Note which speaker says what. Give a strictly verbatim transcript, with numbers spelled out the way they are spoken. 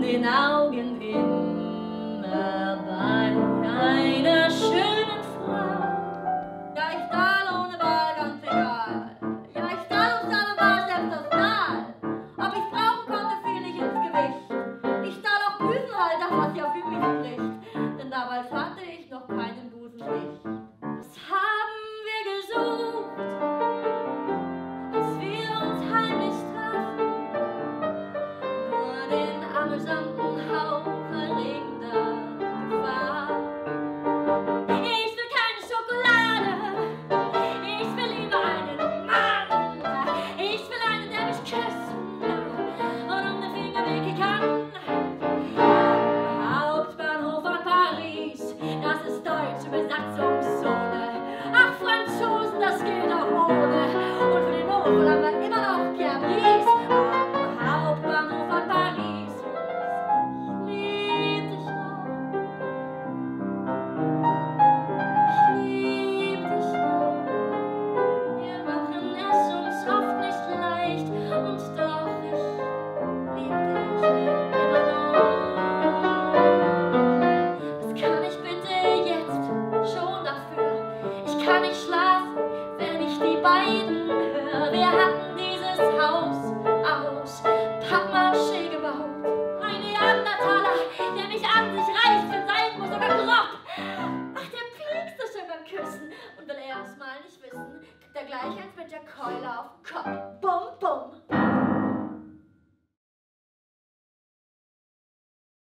Speaker 1: den Augen immer bei einer schönen Frau. Ja, ich stahl ohne Wahl, ganz egal. Ja, ich stahl und stahl und war selbst das Stahl. Ob ich brauchen konnte, fiel nicht ins Gewicht. Ich stahl auch Büsenhalter, was ja für mich spricht. Denn damals hatte ich noch keinen Busenlicht. Was haben wir gesucht, als wir uns heimlich trafen? Nur den amüsanten Hauch erregender Gefahr. Ich will keine Schokolade, ich will lieber einen Mann. Ich will einen, der mich küssen und um den Finger wickeln kann. Am Hauptbahnhof von Paris, das ist deutsche Besatzungszone. Ach, Franzosen, das geht auch ohne. Und für den Notfall haben wir immer noch Pierre Brice. Am Hauptbahnhof von Paris, ich lieb dich noch. Ich lieb dich noch. Wir machen es uns oft nicht leicht, und doch ich lieb dich immer noch. Was kann ich bitte jetzt schon dafür? Ich kann nicht schlafen, wenn ich die beiden höre. Wir hatten dieses Haus aus Pappmaché gebaut. Ein Neandertaler, der mich an sich reißt, wenn sein muss, sogar grob. Ach, der piekst so schön beim Küssen. Und will er erst mal nicht wissen, kriegt er gleich eins mit der Keule auf den Kopf.